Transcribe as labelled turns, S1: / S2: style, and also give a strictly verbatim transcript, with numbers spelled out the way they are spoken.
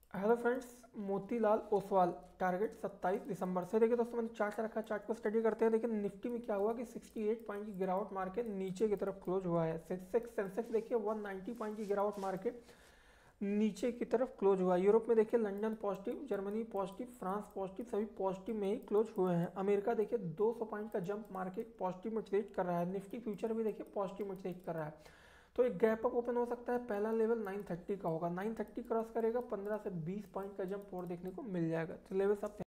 S1: Hello friends, Motilal Oswal target सत्ताईस दिसंबर से। देखिए दोस्तों, मैंने चार्ट रखा, चार्ट को स्टडी करते हैं। देखिए निफ्टी में क्या हुआ कि अड़सठ पॉइंट की गिरावट मार के नीचे की तरफ क्लोज हुआ है। सेंसेक्स सेंसेक्स देखिए एक सौ नब्बे पॉइंट की गिरावट मार के नीचे की तरफ क्लोज हुआ है। यूरोप में देखिए London positive, Germany positive, France positive, सभी पॉजिटिव में ही क्लोज हुए हैं। अमेरिका देखिए दो सौ पॉइंट का जंप मार के पॉजिटिव में ट्रेड कर रहा है। निफ्टी फ्यूचर भी देखिए पॉजिटिव में ट्रेड कर रहा है। तो एक गैप अप ओपन हो सकता है। पहला लेवल नौ सौ तीस का होगा, नौ सौ तीस क्रॉस करेगा, पंद्रह से बीस पॉइंट का जंप और देखने को मिल जाएगा। तो लेवल सब